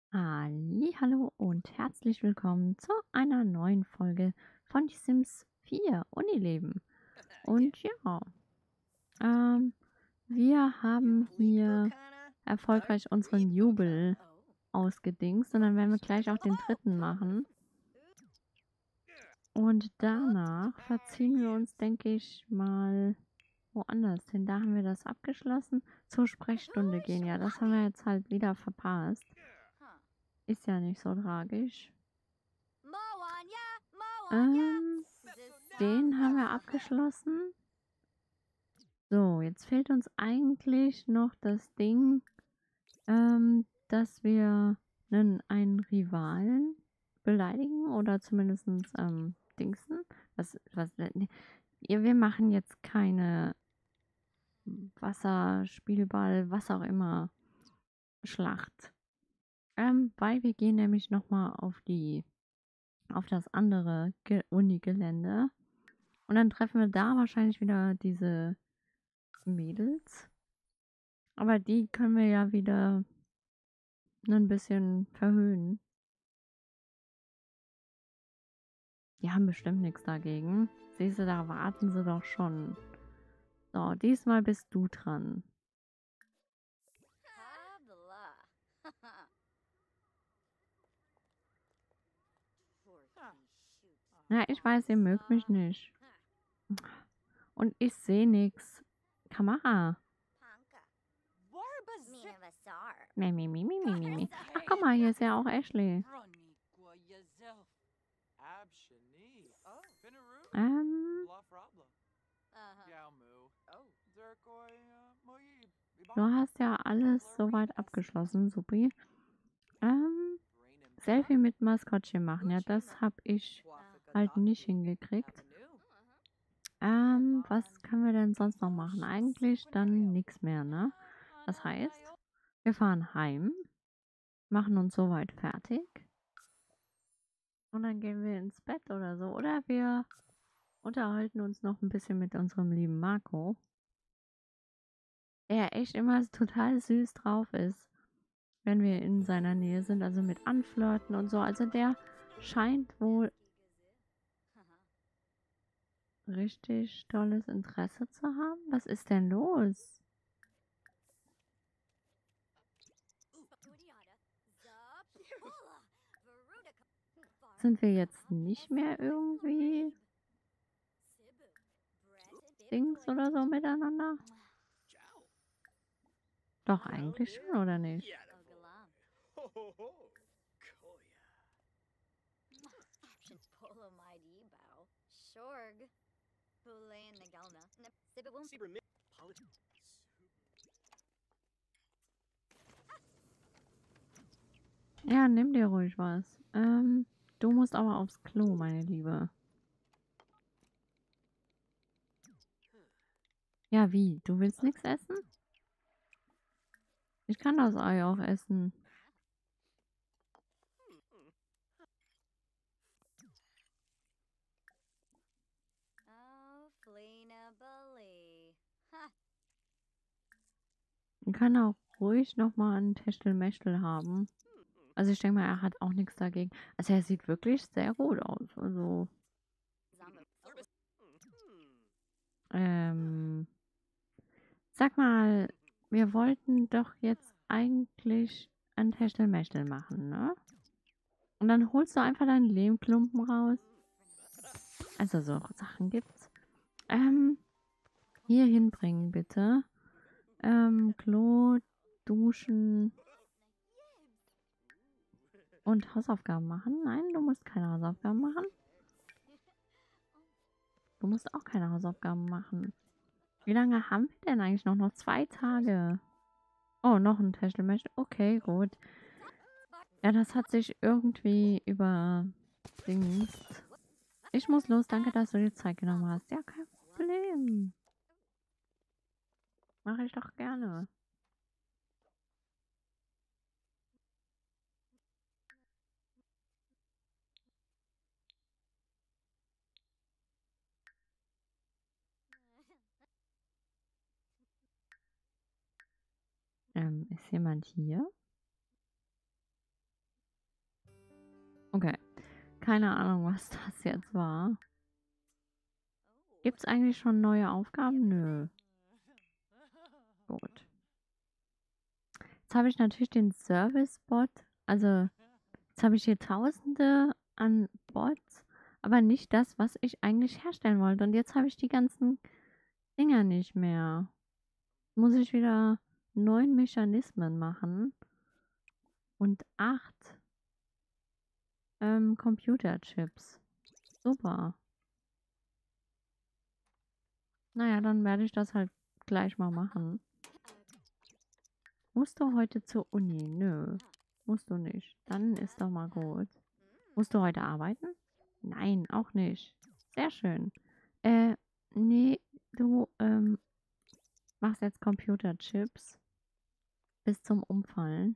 Hallo und herzlich willkommen zu einer neuen Folge von Die Sims 4 Unileben. Und ja, ähm, wir haben hier erfolgreich unseren Jubel ausgedingst und dann werden wir gleich auch den dritten machen. Und danach verziehen wir uns, denke ich, mal woanders hin. Da haben wir das abgeschlossen. Zur Sprechstunde gehen. Ja, das haben wir jetzt halt wieder verpasst. Ist ja nicht so tragisch. Ähm, Den haben wir abgeschlossen. So, jetzt fehlt uns eigentlich noch das Ding, dass wir einen Rivalen beleidigen oder zumindest dingsen. Nee, wir machen jetzt keine Wasserspielball, was auch immer, Schlacht. Weil wir gehen nämlich nochmal auf das andere Uni-Gelände. Und dann treffen wir da wahrscheinlich wieder diese Mädels. Aber die können wir ja wieder ein bisschen verhöhnen. Die haben bestimmt nichts dagegen. Siehst du, da warten sie doch schon. So, diesmal bist du dran. Ja, ich weiß, ihr mögt mich nicht. Und ich sehe nichts. Kamera. Mimi. Ach, guck mal, hier ist ja auch Ashley. Ähm, du hast ja alles soweit abgeschlossen, supi. Selfie mit Maskottchen machen, ja, das habe ich halt nicht hingekriegt. Was können wir denn sonst noch machen? Eigentlich dann nichts mehr, ne? Das heißt, wir fahren heim, machen uns soweit fertig und dann gehen wir ins Bett oder so. Oder wir unterhalten uns noch ein bisschen mit unserem lieben Marco, der echt immer total süß drauf ist, wenn wir in seiner Nähe sind, also mit Anflirten und so. Also der scheint wohl richtig tolles Interesse zu haben. Was ist denn los? Sind wir jetzt nicht mehr irgendwie Dings oder so miteinander? Doch, eigentlich schon, oder nicht? Ja, nimm dir ruhig was. Du musst aber aufs Klo, meine Liebe. Ja, wie? Du willst nichts essen? Ich kann das Ei auch essen. Man kann auch ruhig nochmal ein Techtelmechtel haben. Also ich denke mal, er hat auch nichts dagegen. Also er sieht wirklich sehr gut aus. Also, ähm, sag mal, wir wollten doch jetzt eigentlich ein Techtelmechtel machen, ne? Und dann holst du einfach deinen Lehmklumpen raus. Also so Sachen gibt's. Hier hinbringen bitte. Klo, duschen und Hausaufgaben machen. Nein, du musst keine Hausaufgaben machen. Du musst auch keine Hausaufgaben machen. Wie lange haben wir denn eigentlich noch? Noch 2 Tage. Oh, noch ein Techtelmechtel. Okay, gut. Ja, das hat sich irgendwie überdingst. Ich muss los. Danke, dass du dir Zeit genommen hast. Ja, kein Problem. Mache ich doch gerne. Ist jemand hier? Okay. Keine Ahnung, was das jetzt war. Gibt es eigentlich schon neue Aufgaben? Nö. Gut. Jetzt habe ich natürlich den Service-Bot. Also, jetzt habe ich hier Tausende an Bots, aber nicht das, was ich eigentlich herstellen wollte. Und jetzt habe ich die ganzen Dinger nicht mehr. Muss ich wieder 9 Mechanismen machen und 8 Computerchips. Super. Naja, dann werde ich das halt gleich mal machen. Musst du heute zur Uni? Nö, musst du nicht. Dann ist doch mal gut. Musst du heute arbeiten? Nein, auch nicht. Sehr schön. Äh, nee, du machst jetzt Computerchips bis zum Umfallen.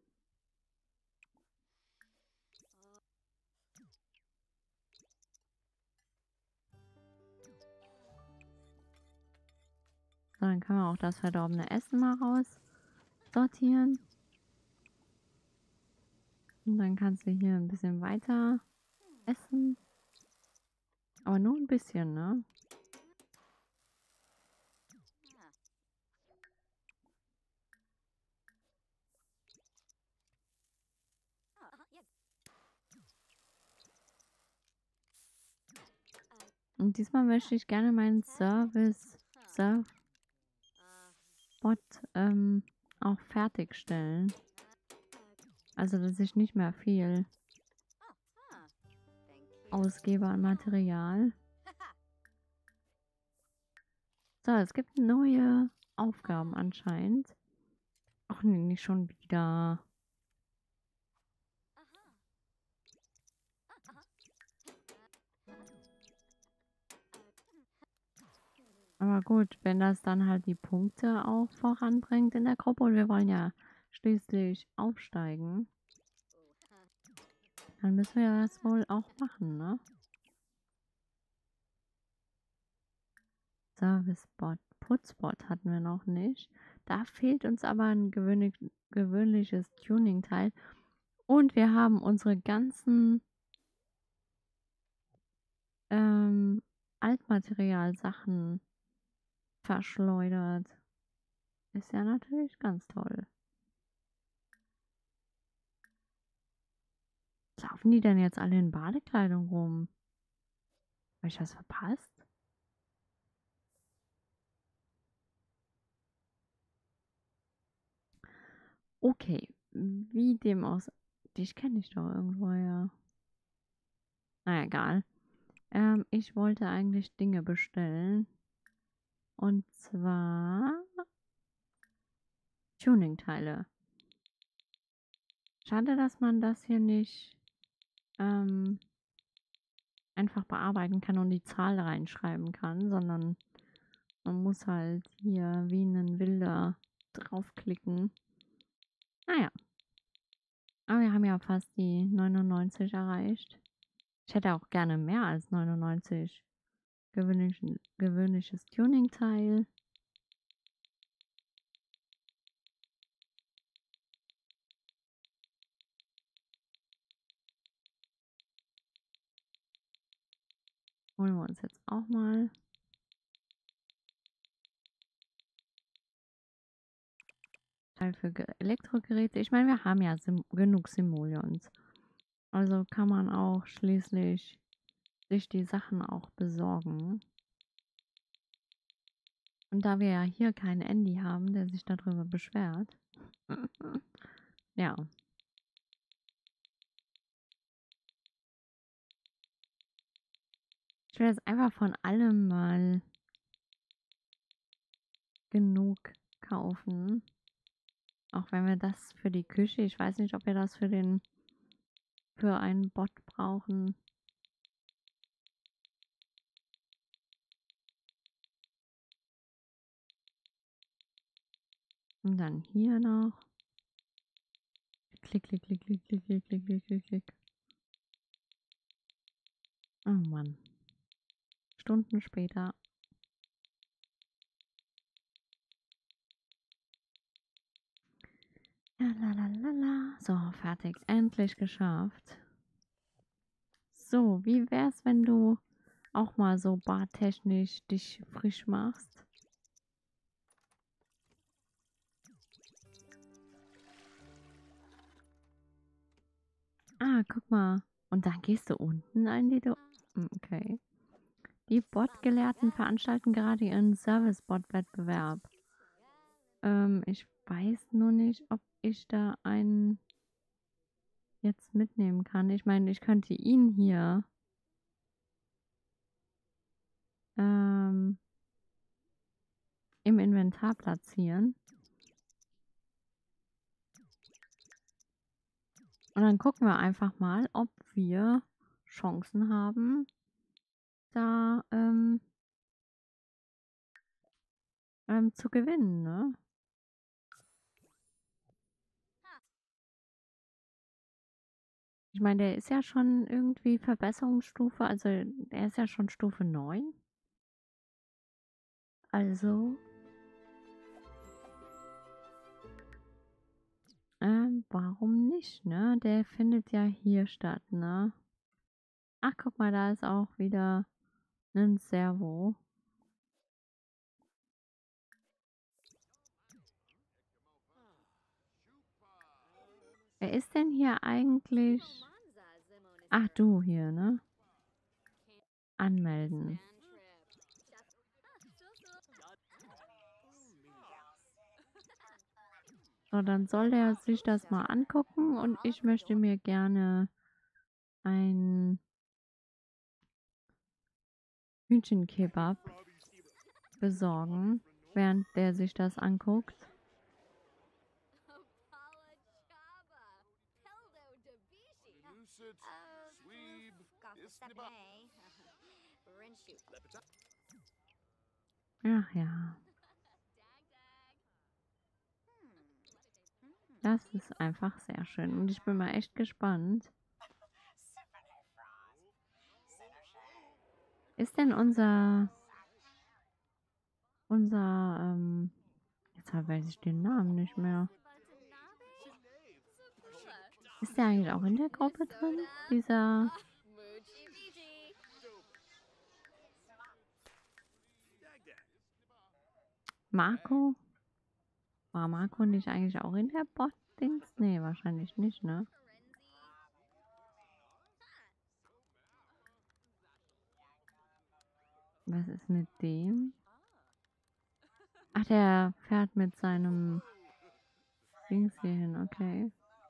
So, dann können wir auch das verdorbene Essen mal raussortieren. Und dann kannst du hier ein bisschen weiter essen. Aber nur ein bisschen, ne? Und diesmal möchte ich gerne meinen Surf-Bot auch fertigstellen. Also, dass ich nicht mehr viel ausgebe an Material. So, es gibt neue Aufgaben anscheinend. Ach nee, nicht schon wieder. Aber gut, wenn das dann halt die Punkte auch voranbringt in der Gruppe und wir wollen ja schließlich aufsteigen, dann müssen wir das wohl auch machen, ne? Servicebot, Putzbot hatten wir noch nicht. Da fehlt uns aber ein gewöhnliches Tuning-Teil. Und wir haben unsere ganzen Altmaterial-Sachen verschleudert. Ist ja natürlich ganz toll. Laufen die denn jetzt alle in Badekleidung rum? Habe ich das verpasst? Okay, wie dem aus. Dich kenne ich doch irgendwo, ja. Na egal. Ich wollte eigentlich Dinge bestellen. Und zwar Tuning-Teile. Schade, dass man das hier nicht einfach bearbeiten kann und die Zahl reinschreiben kann, sondern man muss halt hier wie ein Wilder draufklicken. Naja, aber wir haben ja fast die 99 erreicht. Ich hätte auch gerne mehr als 99. Gewöhnliches Tuning-Teil. Holen wir uns jetzt auch mal. Teil für Elektrogeräte. Ich meine, wir haben ja genug Simoleons. Also kann man auch schließlich sich die Sachen auch besorgen. Und da wir ja hier keinen Andy haben, der sich darüber beschwert. Ja. Ich will jetzt einfach von allem mal genug kaufen. Auch wenn wir das für die Küche, ich weiß nicht, ob wir das für einen Bot brauchen. Und dann hier noch. Klick, klick, klick, klick, klick, klick, klick, klick, klick, klick. Oh Mann. Stunden später. Ja, la la la la. So, fertig. Endlich geschafft. So, wie wär's, wenn du auch mal so bartechnisch dich frisch machst? Ah, guck mal. Und dann gehst du unten in die... Okay. Die Bot-Gelehrten veranstalten gerade ihren Service-Bot-Wettbewerb. Ich weiß nur nicht, ob ich da einen jetzt mitnehmen kann. Ich meine, ich könnte ihn hier im Inventar platzieren. Und dann gucken wir einfach mal, ob wir Chancen haben, da zu gewinnen, ne? Ich meine, der ist ja schon irgendwie Verbesserungsstufe, also er ist ja schon Stufe 9. Also, warum nicht, ne? Der findet ja hier statt, ne? Ach, guck mal, da ist auch wieder ein Servo. Wer ist denn hier eigentlich? Ach, du hier, ne? Anmelden. So, dann soll der sich das mal angucken und ich möchte mir gerne ein Hühnchenkebab besorgen, während der sich das anguckt. Ach ja, das ist einfach sehr schön und ich bin mal echt gespannt. Ist denn jetzt weiß ich den Namen nicht mehr. Ist der eigentlich auch in der Gruppe drin? Dieser Marco? War Marco nicht eigentlich auch in der Bot-Dings? Nee, wahrscheinlich nicht, ne? Was ist mit dem? Ach, der fährt mit seinem Dings hier hin, okay.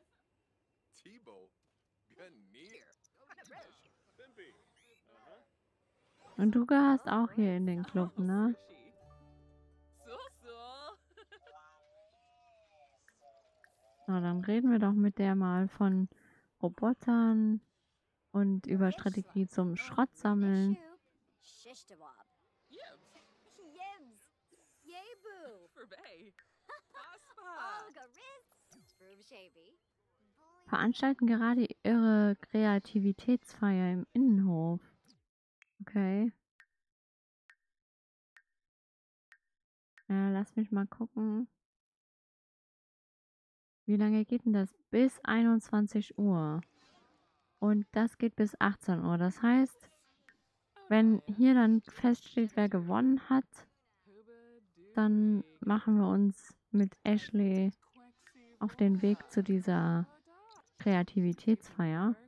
Und du gehörst auch hier in den Club, ne? Na, dann reden wir doch mit der mal von Robotern und über Strategie zum Schrottsammeln. Veranstalten gerade ihre Kreativitätsfeier im Innenhof. Okay. Lass mich mal gucken. Wie lange geht denn das? Bis 21 Uhr. Und das geht bis 18 Uhr. Das heißt, wenn hier dann feststeht, wer gewonnen hat, dann machen wir uns mit Ashley auf den Weg zu dieser Kreativitätsfeier.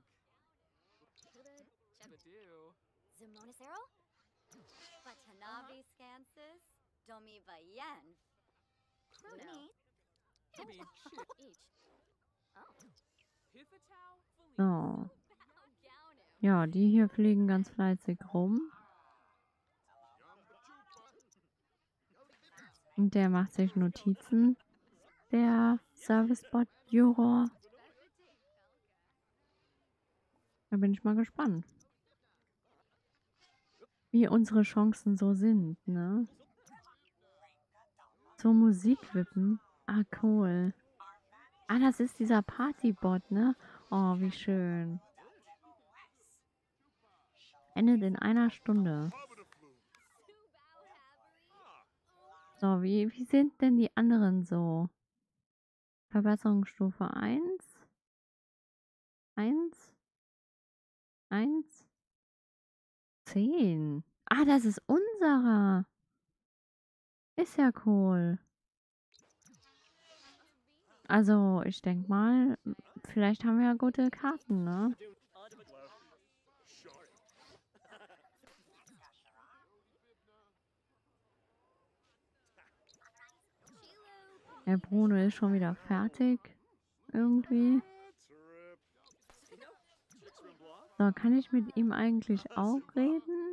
So. Ja, die hier fliegen ganz fleißig rum. Und der macht sich Notizen. Der Servicebot-Juror. Da bin ich mal gespannt, wie unsere Chancen so sind, ne? Zur Musik wippen. Ah, cool. Ah, das ist dieser Partybot, ne? Oh, wie schön. Endet in einer Stunde. So, wie sind denn die anderen so? Verbesserungsstufe 1? 1? 1, 10. Ah, das ist unserer. Ist ja cool. Also, ich denke mal, vielleicht haben wir ja gute Karten, ne? Der Bruno ist schon wieder fertig. Irgendwie. So, kann ich mit ihm eigentlich auch reden?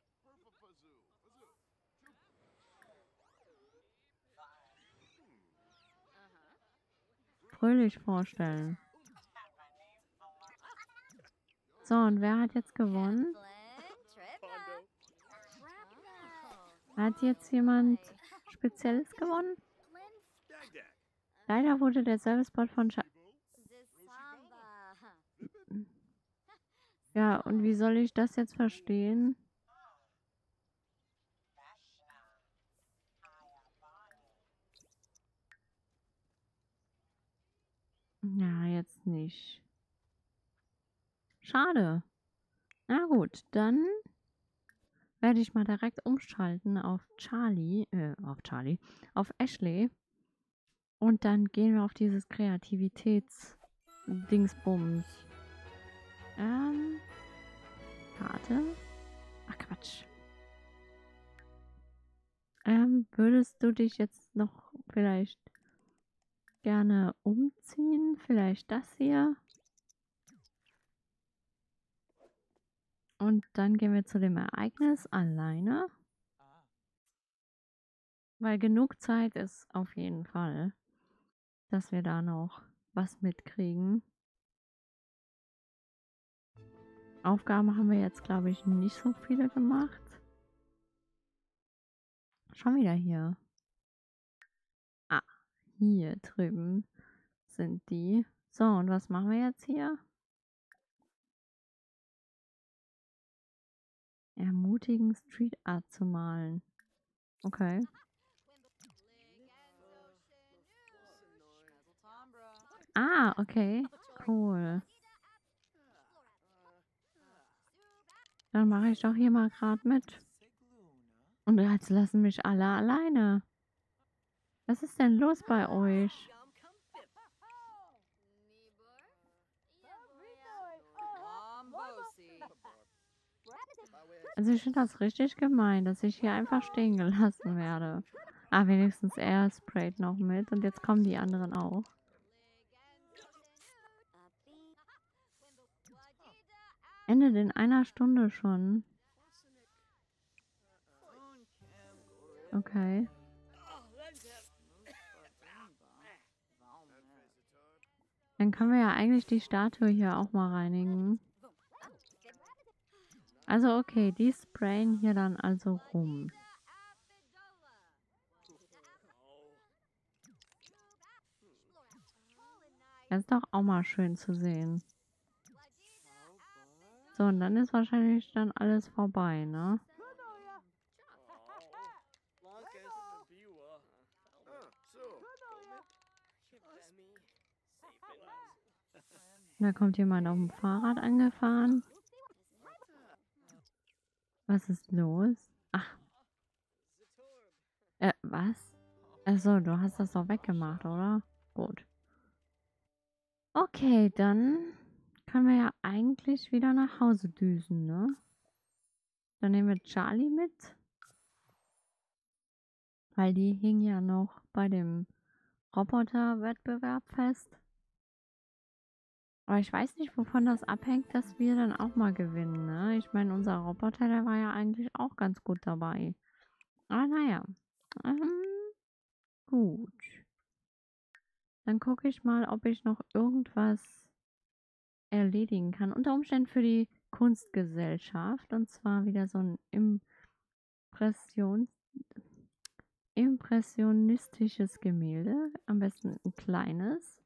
Fröhlich vorstellen. So, und wer hat jetzt gewonnen? Hat jetzt jemand Spezielles gewonnen? Leider wurde der Servicebot von Ja, und wie soll ich das jetzt verstehen? Ja, jetzt nicht. Schade. Na gut, dann werde ich mal direkt umschalten auf auf Ashley. Und dann gehen wir auf dieses Kreativitäts-Dingsbums. Karte. Ach Quatsch. Würdest du dich jetzt noch vielleicht gerne umziehen? Vielleicht das hier? Und dann gehen wir zu dem Ereignis alleine. Weil genug Zeit ist auf jeden Fall, dass wir da noch was mitkriegen. Aufgaben haben wir jetzt, glaube ich, nicht so viele gemacht. Schon wieder hier. Ah, hier drüben sind die. So, und was machen wir jetzt hier? Ermutigen, Street Art zu malen. Okay. Ah, okay. Cool. Dann mache ich doch hier mal gerade mit. Und jetzt lassen mich alle alleine. Was ist denn los bei euch? Also ich finde das richtig gemein, dass ich hier einfach stehen gelassen werde. Ah, wenigstens er sprayt noch mit und jetzt kommen die anderen auch. Endet in einer Stunde schon. Okay. Dann können wir ja eigentlich die Statue hier auch mal reinigen. Also okay, die sprayen hier dann also rum. Das ist doch auch mal schön zu sehen. So, und dann ist wahrscheinlich dann alles vorbei, ne? Da kommt jemand auf dem Fahrrad angefahren. Was ist los? Ach. Was? Achso, du hast das doch weggemacht, oder? Gut. Okay, dann können wir ja eigentlich wieder nach Hause düsen, ne? Dann nehmen wir Charlie mit. Weil die hing ja noch bei dem Roboter-Wettbewerb fest. Aber ich weiß nicht, wovon das abhängt, dass wir dann auch mal gewinnen, ne? Ich meine, unser Roboter, der war ja eigentlich auch ganz gut dabei. Aber naja. Gut. Dann gucke ich mal, ob ich noch irgendwas erledigen kann. Unter Umständen für die Kunstgesellschaft. Und zwar wieder so ein impressionistisches Gemälde. Am besten ein kleines.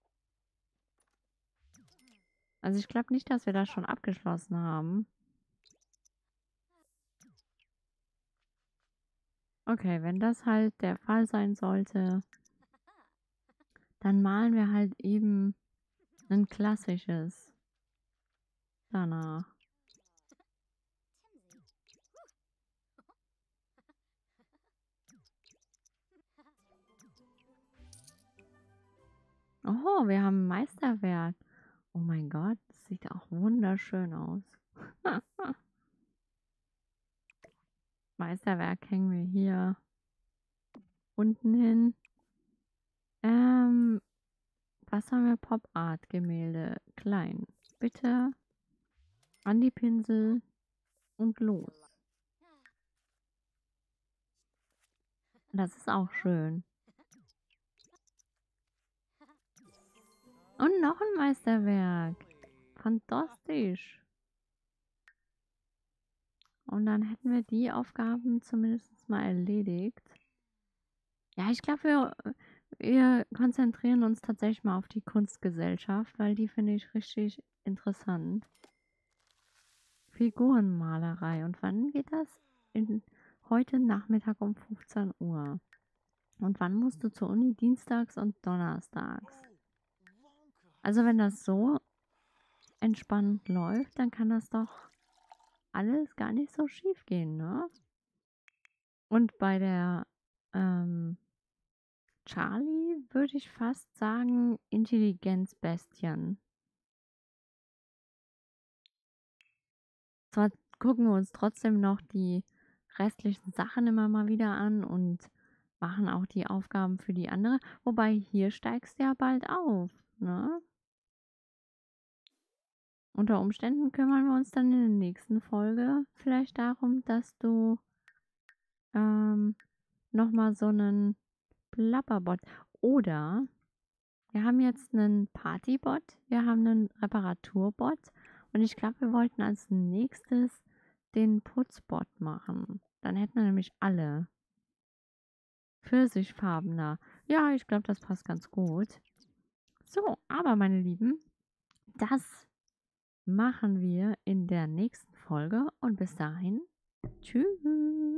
Also ich glaube nicht, dass wir das schon abgeschlossen haben. Okay, wenn das halt der Fall sein sollte, dann malen wir halt eben ein klassisches. danach. Oh, wir haben ein Meisterwerk. Oh mein Gott, das sieht auch wunderschön aus. Meisterwerk hängen wir hier unten hin. Was haben wir? Pop-Art-Gemälde. Klein. Bitte an die Pinsel und los. Das ist auch schön. Und noch ein Meisterwerk. Fantastisch. Und dann hätten wir die Aufgaben zumindest mal erledigt. Ja, ich glaube, wir konzentrieren uns tatsächlich mal auf die Kunstgesellschaft, weil die finde ich richtig interessant. Figurenmalerei. Und wann geht das? Heute Nachmittag um 15 Uhr. Und wann musst du zur Uni? Dienstags und donnerstags. Also wenn das so entspannt läuft, dann kann das doch alles gar nicht so schief gehen, ne? Und bei der Charlie würde ich fast sagen Intelligenzbestien. Zwar gucken wir uns trotzdem noch die restlichen Sachen immer mal wieder an und machen auch die Aufgaben für die andere. Wobei hier steigst du ja bald auf, ne? Unter Umständen kümmern wir uns dann in der nächsten Folge vielleicht darum, dass du nochmal so einen Plapperbot oder wir haben jetzt einen Partybot, wir haben einen Reparaturbot und ich glaube, wir wollten als nächstes den Putzbot machen. Dann hätten wir nämlich alle. Pfirsichfarbener. Ja, ich glaube, das passt ganz gut. So, aber meine Lieben, das machen wir in der nächsten Folge und bis dahin, tschüss.